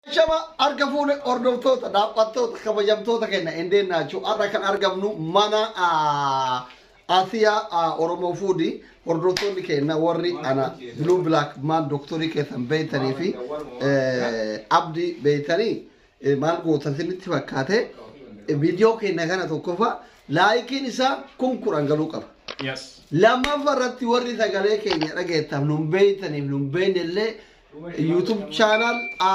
شما أرجفون أردوتوتا دابتوتا كبجمتوتا كنا إندينا شو أركان أرجفنو منا آسيا أورومو فودي أردوتوني كنا وري أنا بلو بلاك مان دكتوري كثم بيتني في عبدي بيتني مال قوتن سنتي وكاته فيديو كنا كنا توقفا لايكين إسا كونكوران غلوكا Yes. لما فرت وري ثقالي كنا رجعتهم نبيتني نبين اللي YouTube channel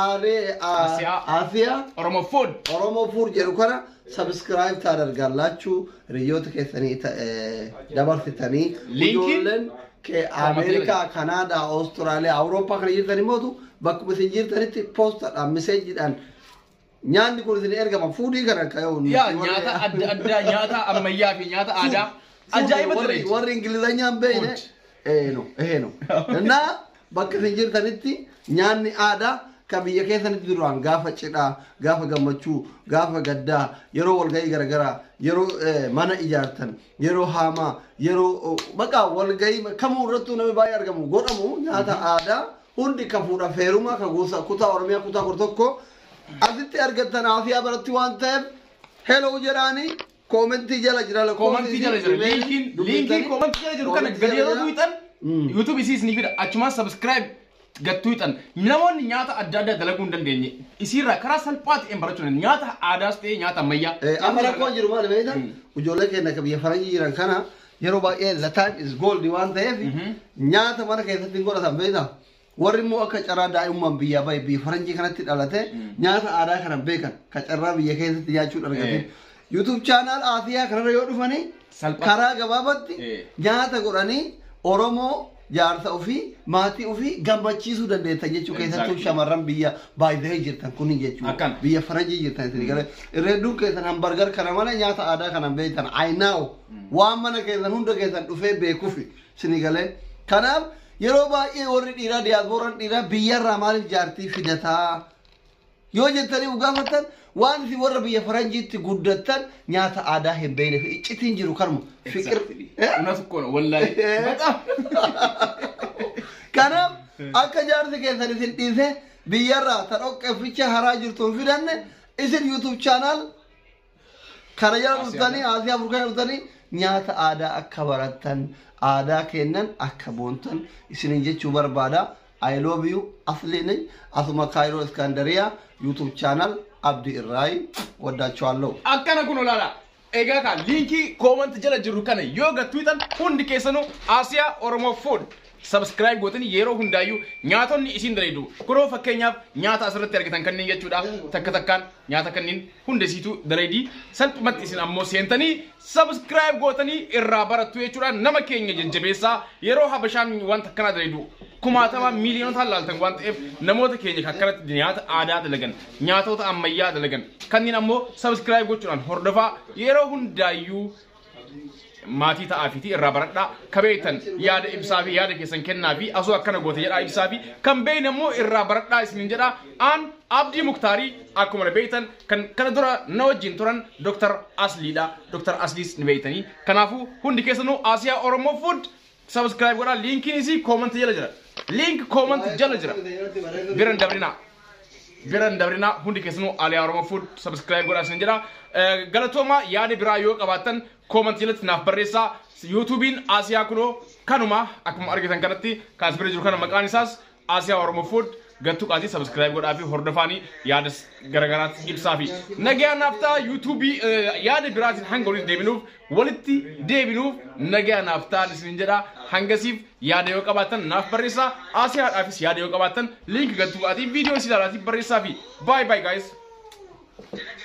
Asia Oromo Food jedhu kana subscribe tadargallachu riyoota keessanii dabarsitanii ijoolleen ke America Canada Australia Europa kana jirtan immoo bakka isin jirtanitti postadhaan message-dhaan nyaanni kun isin ergama foodii kana kayoo yaa nyaata adda nyaata ammayyaa fi nyaata aadaa ajaa'iba ture warri ingilizanyaan beeyne no na bakka isin jirtanitti nyaanni aadaa ka biyya keessanitti duraan gaafa cidhaa gaafa gammachuu gaafa gaddaa yeroo walgahii garagaraa yeroo mana ijaartan yeroo haamaa yeroo maqaa walgahii kamuu irrattuu namni baay'ee argamu godhamu nyaata aadaa hundi ka fuudha feerumaa ka gosa kutaa oromiyaa kutaa tokko asitti argattan Aasiyaa biratti waan ta'eef hello jedhaanii koomentii jala jira linkiin koomentii jala jiru kana gadi yeroo duutan YouTube isiis ni fida achuma subscribe gattuutan namoonni nyaata adda addaa dalaguu hin dandeenye isiirraa karaa salphaatti hin barachuun nyaata aadaas ta'e nyaata ammayyaa amma rakkoo jiru maal beekta ijoollee keenya ka biyya faranjii jiran kana yeroo baay'ee the time is gold waan ta'eef nyaata mana keessatti hin godhatan beekta warri immoo akka carraa daa'imman biyya baay'ee biyya faranjii kanatti dhalate nyaata aadaa kana beekan ka carraa biyya keessatti nyaachuu argatan YouTube channel Aasiyaa kanarra yoo dhufanii karaa gabaabatti nyaata godhanii Oromoo jaarsa ofii maatii ofii gammachiisuu dandeetta jechuu keessattuu shamarran biyya baay'ee jirtan kuni jechuudha biyya faranjii jirtan isin galee irreedduun keessan hambargar kana mana nyaata aadaa kana beektan aynaaw waan mana keessan hunda keessan dhufee beekuufi isin galee kanaaf yeroo baay'ee warri dhiiraa diyaaspooraan dhiiraa biyyarraa maaliif jaartii fidataa yoo jettanii ugaafatan waan isin warra biyya faranjiitti guddattan nyaata aadaa hin beekne fi iccitiin jiru karmu fikir una tokkoon wallahi kanaaf akka jaarsi keessan isin dhiise biyyarraa ta dhoqqefficha haraa jirtuun fidanne isin YouTube channel kana jala dhuftanii Aasiyaa Afrikaa dhuftanii nyaata aadaa akka barattan aadaa kennan akka boontan isinin jechuu barbaada I love you asliin asuma Cairo Iskandariyaa YouTube channel Abdi Irraay waddaachwaallo akkana kun olaala egaa ka linkii comment jala jiru kana yoo gattuutan hundi keessanuu Aasiyaa Oromo Food subscribe gootanii yeroo hundaayyuu nyaatonni isin dareedu kuroo fakkeenyaaf nyaata asirratti argitan kanneen jechuudha takka takkaan nyaata kanneen hundesiitu dareedii salphumatti isin ammoo seentanii subscribe gootanii irraa barattu jechuudha nama keenya jajjabeessaa yeroo habashaan wanta akkana dareedu kumaatama miiliyoonota laaltan waan ta'eef namoota keenya akkanatti nyaata aadaa dalagan nyaatota ammayyaa dalagan kanneen ammoo subscribe gochuudhaan hordofaa yeroo hundaayyuu maatii ta'aa fi irraa baradhaa kabeetan yaada ibsaa fi yaada keessan kennaa fi asoo akkana goote jedhaa ibsaa fi kan beeyne immoo irraa baradhaa isinin jedhaa aan Abdii Muktaarii akkuma beeytan kan kana dura na wajjin turan Dr. Asliidha Dr. Asliis ni beeytanii kanaafuu hundi keessanuu Aasiyaa Oromo Food subscribe godhaa linkiin isii comment jala jira link comment jala jira biran dabrina hundi keessanuu Aaliyaa Oromo Food subscribe godhaa isinin jedhaa galatooma yaada biraa yoo qabaattan comment jalatti naaf barreessaa YouTubein Aasiyaa kunoo kanuma akkuma argitan kanatti kaas bira jiru kana maqaan isaas Aasiyaa Oromo Food gattu qaati subscribe godhaa fi hordofaanii yaada garagaraatti ibsaa fi nagaa naaftaa YouTube yaada biraatiin hanga walitti deebinuuf nagaa naaftaa isin jedha hangasiif yaada yoo qabaattan naaf barreessaa Aasiyaadhaafis yaada yoo qabaattan link gattu qaati viidiyoo sidaalaatiif barreessaa fi bye bye guys